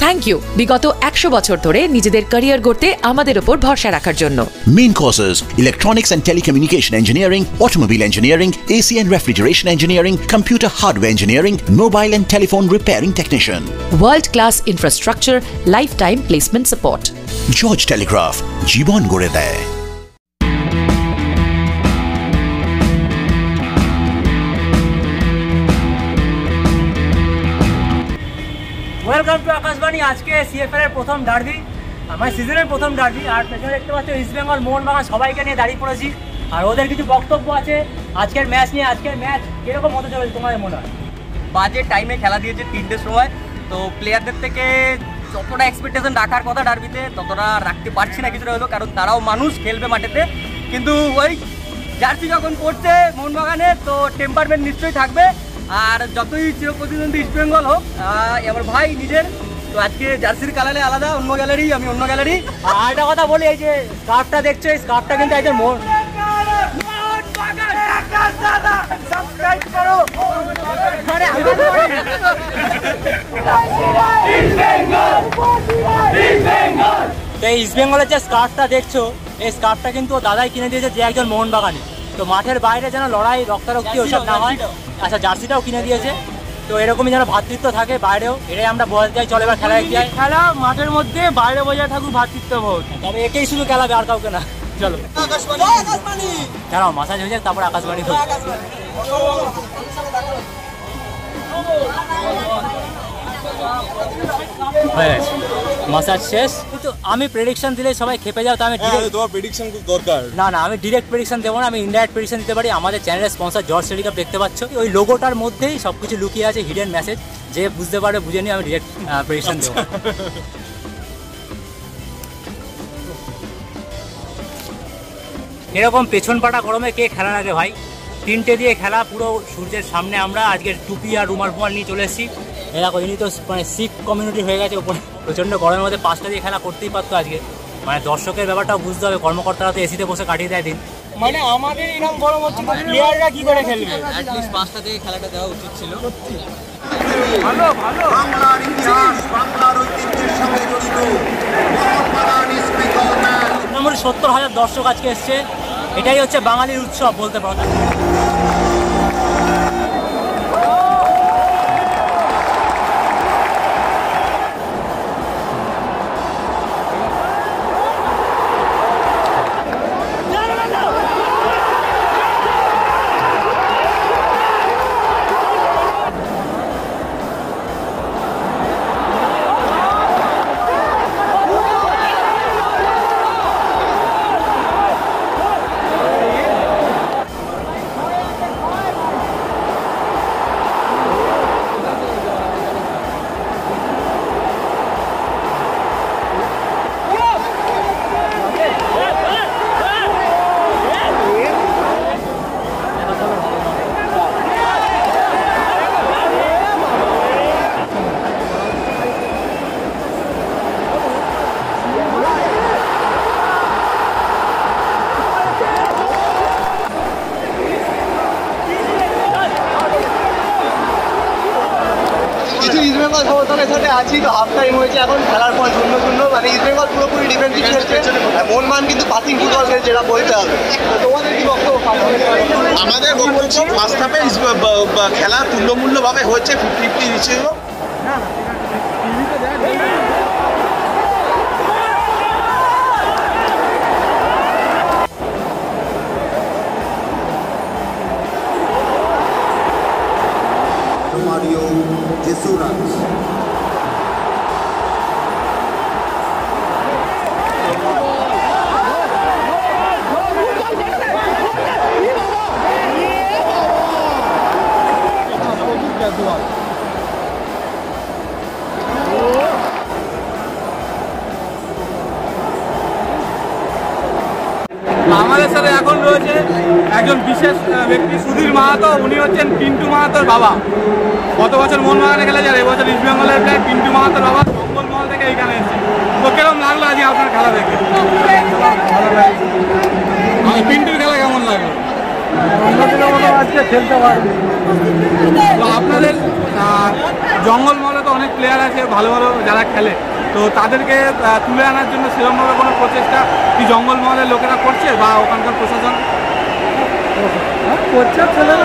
Thank you বিগত 100 বছর ধরে নিজেদের ক্যারিয়ার গড়তে আমাদের উপর ভরসা রাখার জন্য। Main courses: Electronics and Telecommunication Engineering, Automobile Engineering, AC and Refrigeration Engineering, Computer Hardware Engineering, Mobile and Telephone Repairing Technician. World class infrastructure, lifetime placement support. George Telegraph, জীবন গড়ে দেয়। Welcome to Akashvani. আজকে CFL এর প্রথম derby, আমার সিজনের প্রথম derby. আর পেছনে দেখতে পাচ্ছ ইস্ট বেঙ্গল, মোহনবাগান সবাইকে নিয়ে দাঁড়িয়ে পড়েছি। আর ওদের কিছু বক্তব্য আছে আজকের ম্যাচ নিয়ে। আজকের ম্যাচ কীরকম হতে চলেছে তোমাদের মনে হয়? বাজে টাইমে খেলা দিয়েছে, 3টের সময়। তো প্লেয়ারদের থেকে যতটা এক্সপেকটেশন রাখার কথা ডার্বিতে ততটা রাখতে পারছি না কিছুটা হলেও, কারণ তারাও মানুষ, খেলবে মাঠেতে। কিন্তু ওই জার্সি যখন পড়ছে মোহনবাগানের, তো টেম্পারমেন্ট নিশ্চয়ই থাকবে। আর যতই চিরপ্রতিদ্বন্দ্বী ইস্ট বেঙ্গল হোক, আমার ভাই নিজের, তো আজকে জার্সির কালারে আলাদা, অন্য গ্যালারি, আমি অন্য গ্যালারি। আর একটা কথা বলি, এই যে স্কার্ফটা দেখছো, এই স্কার্ফটা কিন্তু একজন ইস্ট বেঙ্গলের যে স্কার্ফটা দেখছো, এই স্কার্ফটা কিন্তু দাদাই কিনে দিয়েছে, যে একজন মোহনবাগানি। তো মাঠের বাইরে যেন লড়াই, রক্তারক্তি ওসব না হয়। আচ্ছা, জার্সিটাও কিনে দিয়েছে। তো এরকমই যেন ভ্রাতৃত্ব থাকে বাইরেও, এটাই আমরা বজায় যাই। চলে এবার খেলায় যাই। খেলা মাঠের মধ্যে, বাইরে বজায় থাকুক ভ্রাতৃত্ববোধ। তবে একেই শুধু খেলাবে, আর কাউকে না। চলো দাঁড়াও, মাসাজ হয়ে যাক, তারপর আকাশবাণী। মাসাজ শেষ। কিন্তু আমি প্রেডিকশন দিলে সবাই খেপে যাও, তো আমি তোমার প্রেডিকশন খুব দরকার। না, আমি ডিরেক্ট প্রেডিকশন দেবো না, আমি ইনডাইরেক্ট প্রেডিকশন দিতে পারি। আমাদের চ্যানেলের স্পন্সর জর্জ টেলিগ্রাফ দেখতে পাচ্ছ, ওই লোগোটার মধ্যেই সবকিছু লুকিয়ে আছে, হিডেন মেসেজ। যে বুঝতে পারবে বুঝে নিয়ে আমি ডিরেক্ট প্রেডিকশন দেবো। এরকম পেছন পাটা গরমে কে খেলা লাগে ভাই? 3টে দিয়ে খেলা, পুরো সূর্যের সামনে। আমরা আজকে টুপি আর রুমাল ফুমাল নিয়ে চলে এসেছি। এরকম ইনি তো মানে শিখ কমিউনিটি হয়ে গেছে ওপরে। প্রচণ্ড গরমের মধ্যে 5টা দিয়ে খেলা করতেই পারতো আজকে। মানে দর্শকের ব্যাপারটাও বুঝতে হবে, কর্মকর্তারা তো এসিতে বসে কাটিয়ে দেয় দিন। মানে আমাদের এরকম গরম হচ্ছে, প্লেয়াররা কি করে খেলবে? অ্যাটলিস্ট 5টা দিয়ে খেলাটা দেওয়া উচিত ছিল। ভালো ভালো। বাংলার ইতিহাস, বাংলার ঐতিহ্যের সঙ্গে জড়িত মোহনবাগান ইস্ট বেঙ্গল ম্যাচ। মোটামুটি 70,000 দর্শক আজকে এসছে। এটাই হচ্ছে বাঙালির উৎসব বলতে পারো। আছি তো হাফ টাইম হয়েছে, এখন খেলার পর 0-0। মানে ইস্ট বেঙ্গল পুরোপুরি ডিফেন্সিভ খেলছে, মোহনবাগান কিন্তু পাসিং ফুটবল খেলছে, যেটা বলতে হবে। তোমাদের কি বক্তব্য? আমাদের বক্তব্য ফার্স্ট হাফে খেলা তুল্যমূল্যভাবে হয়েছে, 50-50 ছিল। Mario Jesuras. আমাদের সাথে এখন রয়েছে একজন বিশেষ ব্যক্তি, সুধীর মাহাতো। উনি হচ্ছেন পিন্টু মাহাতোর বাবা। গত বছর মোহনবাগানে খেলেছে, আর এবছর ইস্ট বেঙ্গলের প্লেয়ার পিন্টু মাহাতোর বাবা জঙ্গলমহল থেকে এইখানে এসেছে। তো কিরকম লাগলো আজকে আপনার খেলা দেখে? পিন্টুর খেলা কেমন লাগলো? আজকে খেলতে পারবে। তো আপনাদের জঙ্গলমহলে তো অনেক প্লেয়ার আছে ভালো ভালো যারা খেলে, তো তাদেরকে তুলে আনার জন্য সেরকমভাবে কোনো প্রচেষ্টা কি জঙ্গলমহলের লোকেরা করছে বা ওখানকার প্রশাসন করছে?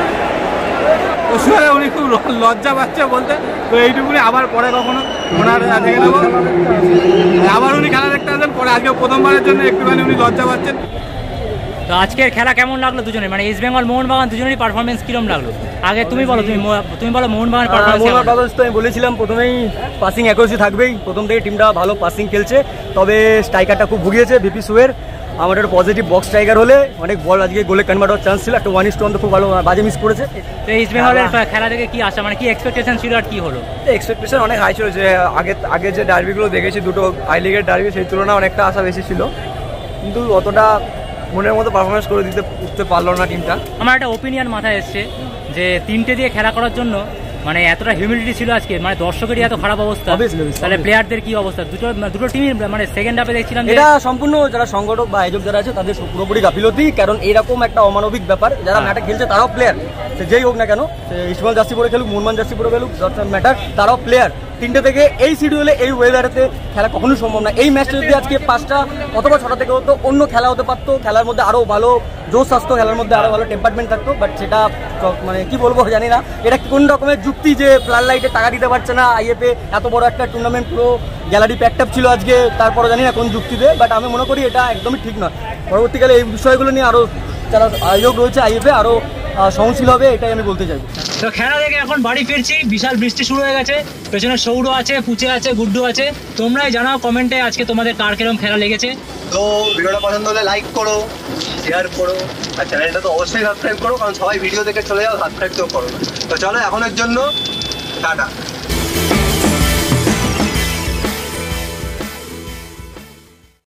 ছেলে উনি খুব লজ্জা পাচ্ছে বলতে, তো এইটুকুনি আবার পরে কখনো ওনার দেখে নেবো, আবার উনি খেলা দেখতে আসেন পরে, আজকে প্রথমবারের জন্য একটুখানি উনি লজ্জা পাচ্ছেন। তো আজকের খেলা কেমন লাগলো দুজনে, মানে ইস্ট বেঙ্গল মোহনবাগান দুজনেরই পারফরমেন্স কিরম লাগলো? আগে তুমি বলো, তুমি বলো মোহনবাগান পারফরমেন্স। তো আমি বলেছিলাম প্রথমেই পাসিং অ্যাকুরেসি থাকবেই, প্রথম থেকে টিমটা ভালো পাসিং খেলছে, তবে স্ট্রাইকারটা খুব ভুগিয়েছে ভিপি সুয়ের। আমার একটা পজিটিভ বক্স স্ট্রাইকার হলে অনেক বল আজকে গোলে কনভার্ট হওয়ার চান্স ছিল, একটা 1-1 তো খুব ভালো বাজে মিস করেছে। তো ইস্ট বেঙ্গলের খেলা থেকে কি আশা, মানে কি এক্সপেকটেশন ছিল আর কি হলো? এক্সপেকটেশন অনেক হাই ছিল, যে আগে যে ডার্বিগুলো দেখেছি দুটো আই লিগের ডার্বি, সেই তুলনায় অনেকটা আশা বেশি ছিল, কিন্তু অতটা মনের মতো পারফরমেন্স করে উঠতে পারলো না টিমটা। আমার একটা ওপিনিয়ন মাথায় এসছে যে 3টে দিয়ে খেলা করার জন্য মানে এতটা হিউমিডিটি ছিল আজকে, মানে দর্শকেরই এত খারাপ অবস্থা, তাহলে প্লেয়ারদের কি অবস্থা? দুটো টিমই মানে সেকেন্ড হাফে দেখছিলাম এটা সম্পূর্ণ যারা সংগঠক বা আয়োজক যারা আছে তাদের পুরোপুরি গাফিলতি, কারণ এরকম একটা অমানবিক ব্যাপার, যারা ম্যাটে খেলছে তারাও প্লেয়ার, সে যেই হোক না কেন, ইস্টবেঙ্গল জার্সি পরে খেলুক, মোহনবাগান জার্সি পরে খেলুক, ম্যাটার, তারাও প্লেয়ার। 3টে থেকে এই শিডিউলে এই ওয়েদারেতে খেলা কখনোই সম্ভব না। এই ম্যাচটা যদি আজকে 5টা অথবা 6টা থেকে হতো, অন্য খেলা হতে পারতো, খেলার মধ্যে আরও ভালো জোশ আসতো, খেলার মধ্যে আরও ভালো টেম্পারমেন্ট থাকতো, বাট সেটা মানে কি বলবো জানি না, এটা কোন রকমের যুক্তি যে ফ্লাড লাইটে টাকা দিতে পারছে না আইএফএ, এত বড় একটা টুর্নামেন্ট পুরো গ্যালারি প্যাকটাপ ছিল আজকে, তারপরে জানি না কোন যুক্তিতে, বাট আমি মনে করি এটা একদমই ঠিক নয়। পরবর্তীকালে এই বিষয়গুলো নিয়ে আরও যারা আয়োজক রয়েছে আইএফএ আরও সহনশীল হবে, এটাই আমি বলতে চাই। তো খেলা দেখে এখন বাড়ি ফিরছি, বিশাল বৃষ্টি শুরু হয়ে গেছে, পেছনে সৌর আছে, পুচে আছে, গুড্ডু আছে, তোমরাই জানাও কমেন্টে আজকে তোমাদের কার কিরকম খেলা লেগেছে। তো ভিডিওটা পছন্দ হলে লাইক করো, শেয়ার করো, আর চ্যানেলটা তো অবশ্যই সাবস্ক্রাইব করো, কারণ সবাই ভিডিও দেখে চলে যাও, সাবস্ক্রাইব তো করো। তো চলো এখনের জন্য টাটা।